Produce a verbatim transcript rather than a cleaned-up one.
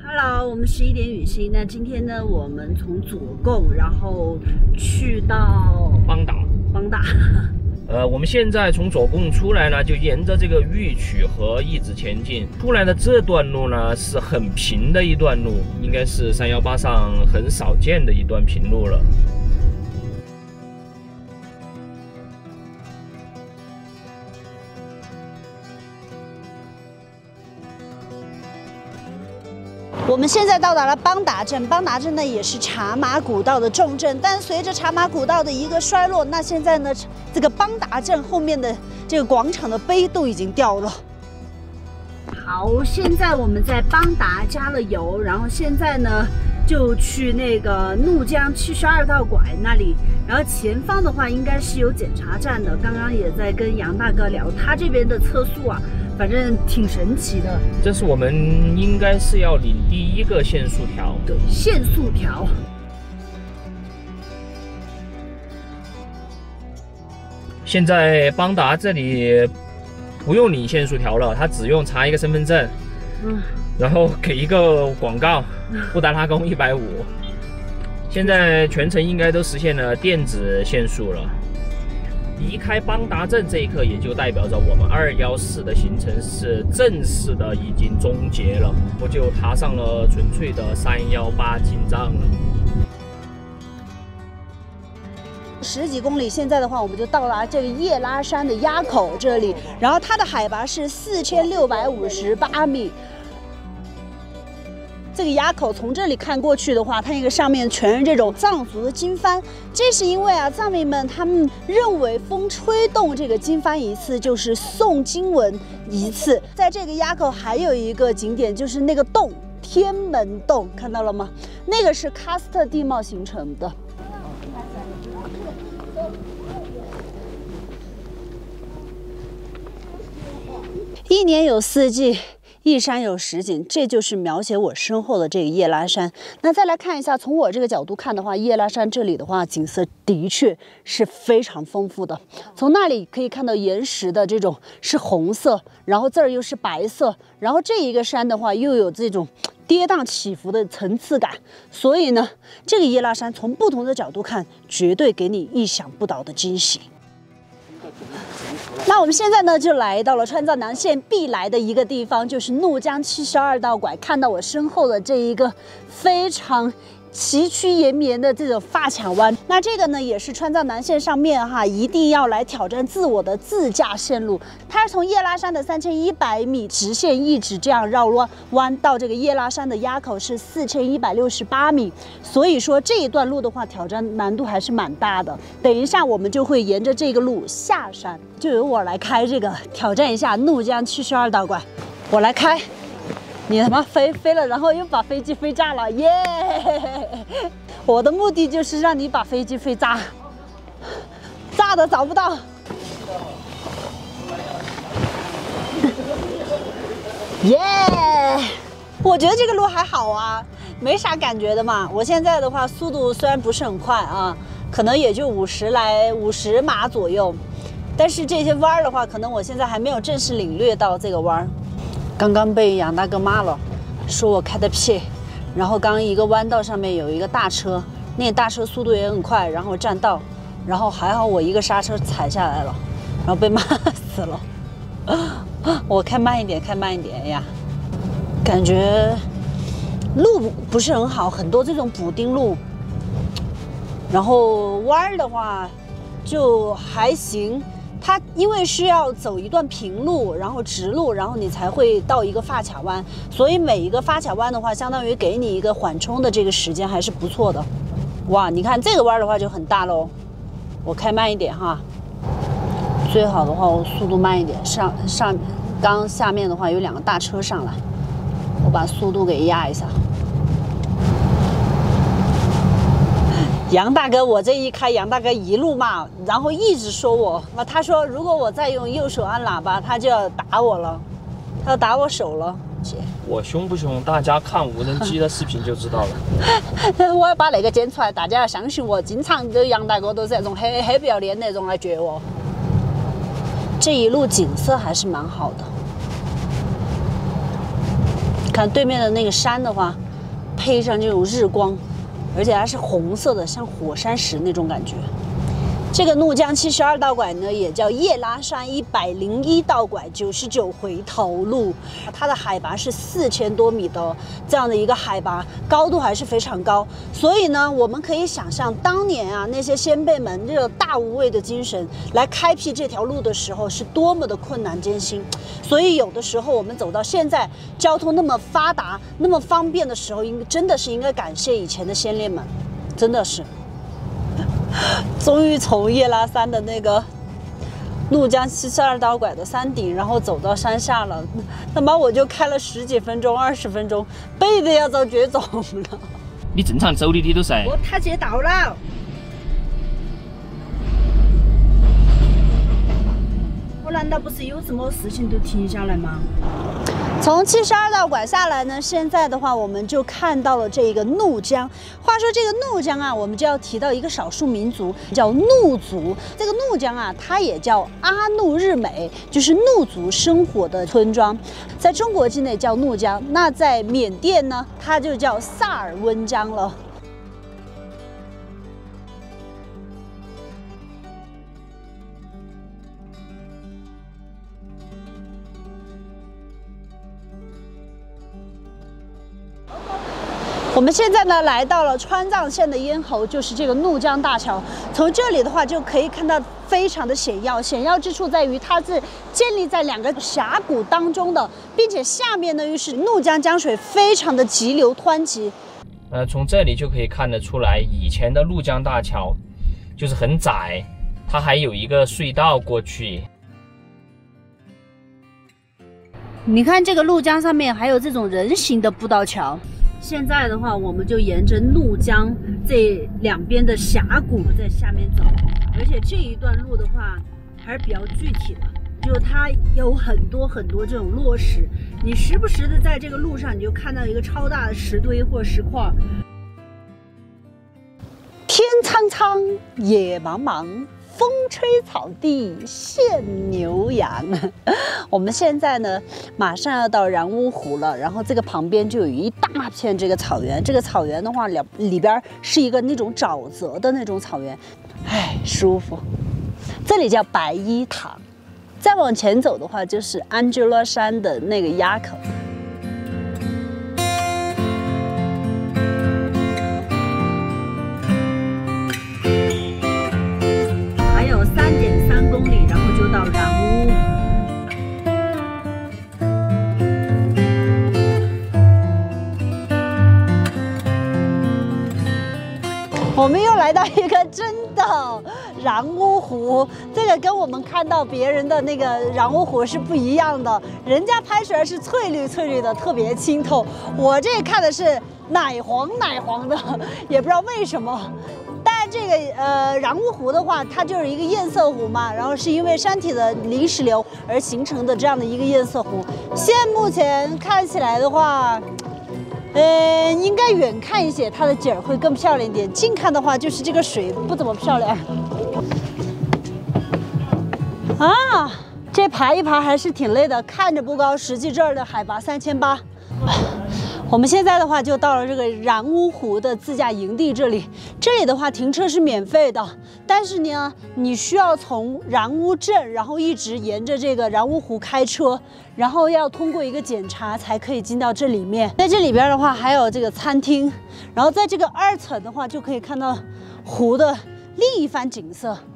Hello， 我们十一点雨欣。那今天呢，我们从左贡，然后去到邦达。 邦达。 呃，我们现在从左贡出来呢，就沿着这个玉曲河一直前进。出来的这段路呢，是很平的一段路，应该是三一八上很少见的一段平路了。 我们现在到达了邦达镇，邦达镇呢也是茶马古道的重镇，但随着茶马古道的一个衰落，那现在呢，这个邦达镇后面的这个广场的碑都已经掉了。好，现在我们在邦达加了油，然后现在呢就去那个怒江七十二道拐那里，然后前方的话应该是有检查站的。刚刚也在跟杨大哥聊，他这边的测速啊。 反正挺神奇的， 这是我们应该是要领第一个限速条， 对，限速条。 现在邦达这里不用领限速条了，他只用查一个身份证，嗯，然后给一个广告，布达拉宫一百五。现在全程应该都实现了电子限速了。 离开邦达镇这一刻，也就代表着我们二一四的行程是正式的已经终结了，我就踏上了纯粹的三一八进藏了。 十几公里，现在的话，我们就到达这个叶拉山的垭口这里，然后它的海拔是四千六百五十八米。 这个垭口从这里看过去的话，它那个上面全是这种藏族的经幡，这是因为啊，藏民们他们认为风吹动这个经幡一次就是诵经文一次。在这个垭口还有一个景点，就是那个洞——天门洞，看到了吗？那个是喀斯特地貌形成的。一年有四季。 一山有十景，这就是描写我身后的这个叶拉山。那再来看一下，从我这个角度看的话，叶拉山这里的话，景色的确是非常丰富的。从那里可以看到岩石的这种是红色，然后这儿又是白色，然后这一个山的话又有这种跌宕起伏的层次感。所以呢，这个叶拉山从不同的角度看，绝对给你意想不到的惊喜。 那我们现在呢，就来到了川藏南线必来的一个地方，就是怒江七十二道拐。看到我身后的这一个非常崎岖延绵的这种发卡湾，那这个呢，也是川藏南线上面哈一定要来挑战自我的自驾线路。它是从叶拉山的三千一百米直线一直这样绕弯弯到这个叶拉山的垭口是四千一百六十八米，所以说这一段路的话，挑战难度还是蛮大的。等一下我们就会沿着这个路下山。 就由我来开这个，挑战一下怒江七十二道拐，我来开。你他妈飞飞了，然后又把飞机飞炸了，耶！我的目的就是让你把飞机飞炸，炸的找不到。耶！我觉得这个路还好啊，没啥感觉的嘛。我现在的话，速度虽然不是很快啊，可能也就五十来五十码左右。 但是这些弯儿的话，可能我现在还没有正式领略到这个弯儿。刚刚被杨大哥骂了，说我开的屁。然后刚刚一个弯道上面有一个大车，那个大车速度也很快，然后占道，然后还好我一个刹车踩下来了，然后被骂死了。我开慢一点，开慢一点，哎呀，感觉路不是很好，很多这种补丁路。然后弯儿的话就还行。 它因为是要走一段平路，然后直路，然后你才会到一个发卡湾，所以每一个发卡湾的话，相当于给你一个缓冲的这个时间，还是不错的。哇，你看这个弯的话就很大喽，我开慢一点哈。最好的话，我速度慢一点，上上刚下面的话有两个大车上来，我把速度给压一下。 杨大哥，我这一开，杨大哥一路骂，然后一直说我，他说如果我再用右手按喇叭，他就要打我了，他要打我手了。姐， 我凶不凶？大家看无人机的视频就知道了。我要把那个剪出来，大家要相信我。经常的杨大哥都是那种黑黑不要脸那种来撅我。这一路景色还是蛮好的。 看对面的那个山的话，配上这种日光，而且还是红色的，像火山石那种感觉。这个怒江七十二道拐呢，也叫叶拉山一百零一道拐九十九回头路，它的海拔是四千多米的这样的一个海拔，高度还是非常高。所以呢，我们可以想象当年啊那些先辈们这个大无畏的精神来开辟这条路的时候是多么的困难艰辛。所以有的时候我们走到现在，交通那么发达、那么方便的时候，应真的是应该感谢以前的先烈们，真的是。终于从叶拉山的那个怒江七十二道拐的山顶，然后走到山下了。他妈我就开了十几分钟、二十分钟，背都要遭绝种了。 你正常走的你都噻。 我他接到了。我难道不是有什么事情都停下来吗？从七十二道拐下来呢，现在的话我们就看到了这个怒江。话说这个怒江啊，我们就要提到一个少数民族，叫怒族。这个怒江啊，它也叫阿怒日美，就是怒族生活的村庄。在中国境内叫怒江，那在缅甸呢，它就叫萨尔温江了。我们现在呢来到了川藏线的咽喉，就是这个怒江大桥。从这里的话就可以看到非常的险要，险要之处在于它是建立在两个峡谷当中的，并且下面呢又是怒江江水非常的急流湍急。 呃，从这里就可以看得出来，以前的怒江大桥就是很窄，它还有一个隧道过去。 你看这个怒江上面还有这种人行的步道桥。现在的话，我们就沿着怒江这两边的峡谷在下面走，而且这一段路的话还是比较具体的，就它有很多很多这种落石，你时不时的在这个路上你就看到一个超大的石堆或石块。天苍苍，野茫茫，风吹草低见牛羊。我们现在呢，马上要到然乌湖了，然后这个旁边就有一大片这个草原。这个草原的话，里里边是一个那种沼泽的那种草原，哎，舒服。这里叫白衣塘，再往前走的话，就是安吉拉山的那个垭口。到然乌，我们又来到一个真的然乌湖，这个跟我们看到别人的那个然乌湖是不一样的，人家拍出来是翠绿翠绿的，特别清透，我这看的是奶黄奶黄的，也不知道为什么。但这个呃然乌湖的话，它就是一个堰塞湖嘛，然后是因为山体的泥石流而形成的这样的一个堰塞湖。现目前看起来的话，呃，应该远看一些它的景儿会更漂亮一点，近看的话就是这个水不怎么漂亮。啊，这爬一爬还是挺累的，看着不高，实际这儿的海拔三千八。我们现在的话就到了这个然乌湖的自驾营地这里，这里的话停车是免费的，但是呢，你需要从然乌镇，然后一直沿着这个然乌湖开车，然后要通过一个检查才可以进到这里面。在这里边的话还有这个餐厅，然后在这个二层的话就可以看到湖的另一番景色。